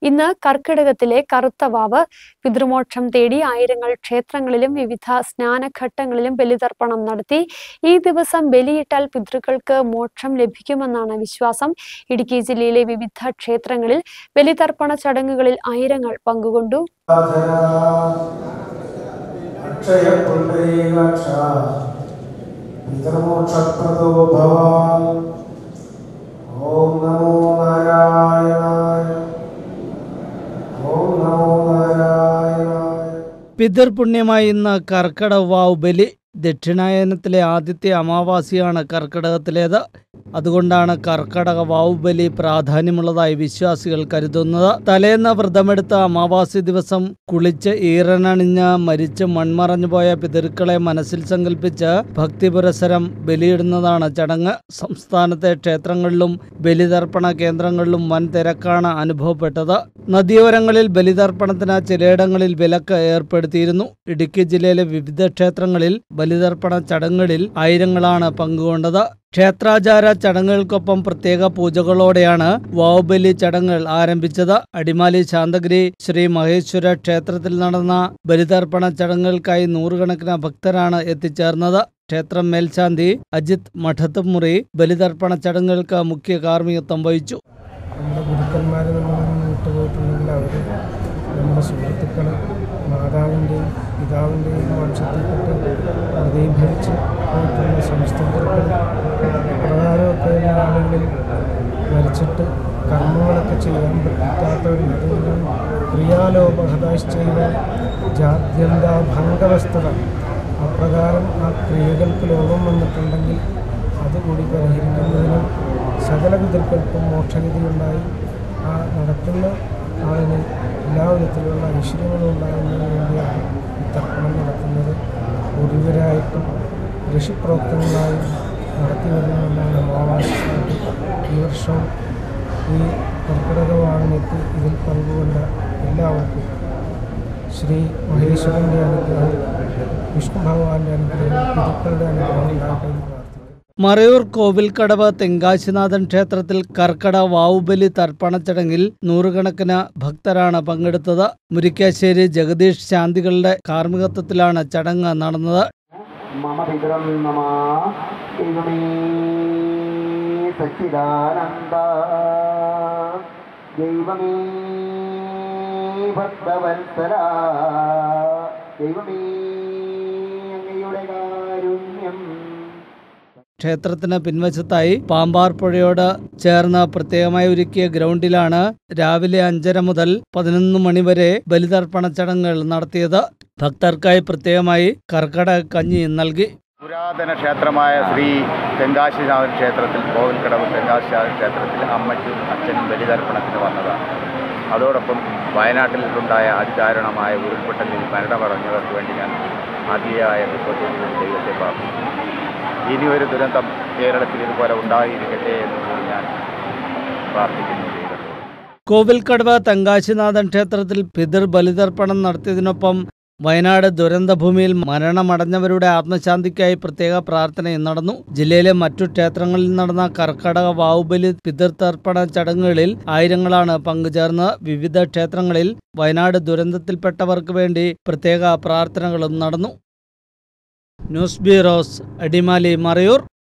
ഇന്ന് കർക്കിടകത്തിലെ കറുത്ത വാവ് പിതൃമോക്ഷം തേടി ആയിരങ്ങൾ ക്ഷേത്രങ്ങളിലും വിവിധ സ്നാനഘട്ടങ്ങളിലും ബലിതർപ്പണം നടത്തി. ഈ ദിവസം ബലിയിട്ടാൽ പിതൃക്കൾക്ക് മോക്ഷം ലഭിക്കുമെന്നാണ് വിശ്വാസം. ഇടുക്കി ജില്ലയിലെ വിവിധ ക്ഷേത്രങ്ങളിൽ ബലിതർപ്പണ ചടങ്ങുകളിൽ ആയിരങ്ങൾ പങ്കുകൊണ്ടു. പിതൃപുണ്യമായി ഇന്ന് കർക്കിടക വാവ് ബലി. ദക്ഷിണായനത്തിലെ ആദ്യത്തെ അമാവാസിയാണ് കർക്കിടകത്തിലേത്. അതുകൊണ്ടാണ് കർക്കിടക വാവ് ബലി പ്രാധാന്യമുള്ളതായി വിശ്വാസികൾ കരുതുന്നത്. തലേന്ന് വ്രതമെടുത്ത അമാവാസി ദിവസം കുളിച്ച് ഈറനണിഞ്ഞ് മരിച്ച് മൺമറഞ്ഞുപോയ പിതൃക്കളെ മനസ്സിൽ സങ്കല്പിച്ച് ഭക്തിപുരസരം ബലിയിടുന്നതാണ് ചടങ്ങ്. സംസ്ഥാനത്തെ ക്ഷേത്രങ്ങളിലും ബലിതർപ്പണ കേന്ദ്രങ്ങളിലും വൻ തിരക്കാണ് അനുഭവപ്പെട്ടത്. നദിയോരങ്ങളിൽ ബലിതർപ്പണത്തിന് ചിലയിടങ്ങളിൽ വിലക്ക് ഏർപ്പെടുത്തിയിരുന്നു. ഇടുക്കി ജില്ലയിലെ വിവിധ ക്ഷേത്രങ്ങളിൽ ബലിതർപ്പണ ചടങ്ങുകളിൽ ആയിരങ്ങളാണ് പങ്കുകൊണ്ടത്. ക്ഷേത്രാചാര ചടങ്ങുകൾക്കൊപ്പം പ്രത്യേക പൂജകളോടെയാണ് വാവുബലി ചടങ്ങുകൾ ആരംഭിച്ചത്. അടിമാലി ശാന്തഗിരി ശ്രീ മഹേശ്വര ക്ഷേത്രത്തിൽ നടന്ന ബലിതർപ്പണ ചടങ്ങുകൾക്കായി നൂറുകണക്കിന് ഭക്തരാണ് എത്തിച്ചേർന്നത്. ക്ഷേത്രം മേൽശാന്തി അജിത് മഠത്തുമുറി ബലിതർപ്പണ ചടങ്ങുകൾക്ക് മുഖ്യ കാർമ്മികത്വം വഹിച്ചു. നമ്മുടെ ഗുരുക്കന്മാർ നമ്മളൊന്നും വിട്ടുപോയിട്ടുണ്ടെങ്കിൽ അവർ നമ്മുടെ സുഹൃത്തുക്കൾ മാതാവിൻ്റെയും പിതാവിൻ്റെയും വംശത്തിൽപ്പെട്ട് ഹൃദയീഭവിച്ച് പോയിട്ടുള്ള സംസ്ഥിതർക്കും പ്രകാരമൊക്കെ ആളുകളിൽ മരിച്ചിട്ട് കർമ്മങ്ങളൊക്കെ ചെയ്യാൻ പറ്റാത്തവരും അതുകൊണ്ട് ക്രിയാലോപഹതാശ്ചൈവ ജാത്യന്ത ഭംഗവസ്തുത അപ്രകാരം ആ ക്രിയകൾക്ക് ലോകം വന്നിട്ടുണ്ടെങ്കിൽ അതുകൂടി പരിഹരിക്കുന്നതിനും സകല പിതൃക്കൾക്കും മോക്ഷഗതി ഉണ്ടായി ആ നടക്കുന്ന ആളിന് എല്ലാ വിധത്തിലുള്ള ഐശ്വര്യങ്ങളും ഉണ്ടാകുന്നതിന് വേണ്ടിയാണ് ഈ തർപ്പണം നടത്തുന്നത്. ഗുരുവരായിട്ടും ഋഷിപ്രോക്തങ്ങളായും നടത്തി വരുന്നതെന്നാണ് അമാവാസിയായിട്ട് ഈ വർഷം ഈ കർക്കിടക വാവിനെത്തി ഇതിൽ പങ്കുകൊണ്ട എല്ലാവർക്കും ശ്രീ മഹേശ്വരൻ്റെ അനുഗ്രഹം, വിഷ്ണു ഭഗവാന്റെ അനുഗ്രഹം, പിതൃക്കളുടെ അനുഗ്രഹം ഉണ്ടാകട്ടെ. മറയൂർ കോവിൽക്കടവ് തെങ്കാശിനാഥൻ ക്ഷേത്രത്തിൽ കർക്കിടക വാവുബലി തർപ്പണ ചടങ്ങിൽ നൂറുകണക്കിന് ഭക്തരാണ് പങ്കെടുത്തത്. മുരിക്കാശ്ശേരി ജഗദീഷ് ശാന്തികളുടെ കാർമ്മികത്വത്തിലാണ് ചടങ്ങ് നടന്നത്. ക്ഷേത്രത്തിന് പിൻവശത്തായി പാമ്പാർ പുഴയോട് ചേർന്ന് പ്രത്യേകമായി ഒരുക്കിയ ഗ്രൗണ്ടിലാണ് രാവിലെ 5:30 മുതൽ 11 മണി വരെ ബലിതർപ്പണ ചടങ്ങുകൾ നടത്തിയത്. ഭക്തർക്കായി പ്രത്യേകമായി കർക്കിടക കഞ്ഞി നൽകി. പുരാതന ക്ഷേത്രമായ ശ്രീ തെങ്കാശിനാഥൻ ക്ഷേത്രത്തിൽ, കോവിൽക്കടവ് തെങ്കാശിനാഥൻ ക്ഷേത്രത്തിൽ അമ്മയ്ക്കും അച്ഛനും ബലിതർപ്പണത്തിന് വന്നതാണ്. അതോടൊപ്പം വയനാട്ടിലുണ്ടായ അതിദാരുണമായ ഉരുൾപൊട്ടലിൽ മരണമടഞ്ഞവർക്ക് വേണ്ടി ഞാൻ അതിയായ ദുഃഖത്തോടുകൂടി ദൈവത്തെ പ്രാർത്ഥിക്കുന്നു. ഇനിയൊരു ദുരന്തം കേരളത്തിൽ ഇതുപോലെ ഉണ്ടായിരിക്കട്ടെ എന്ന് ഞാൻ പ്രാർത്ഥിക്കുന്നു. കോവിൽക്കടവ് തെങ്കാശിനാഥൻ ക്ഷേത്രത്തിൽ പിതൃ ബലിതർപ്പണം നടത്തിയതിനൊപ്പം വയനാട് ദുരന്തഭൂമിയിൽ മരണമടഞ്ഞവരുടെ ആത്മശാന്തിക്കായി പ്രത്യേക പ്രാർത്ഥനയും നടന്നു. ജില്ലയിലെ മറ്റു ക്ഷേത്രങ്ങളിൽ നടന്ന കർക്കിടക വാവുബലി പിതൃതർപ്പണ ചടങ്ങുകളിൽ ആയിരങ്ങളാണ് പങ്കുചേർന്നത്. വിവിധ ക്ഷേത്രങ്ങളിൽ വയനാട് ദുരന്തത്തിൽപ്പെട്ടവർക്ക് വേണ്ടി പ്രത്യേക പ്രാർത്ഥനകളും നടന്നു. News bureau, Adimali, Marayur.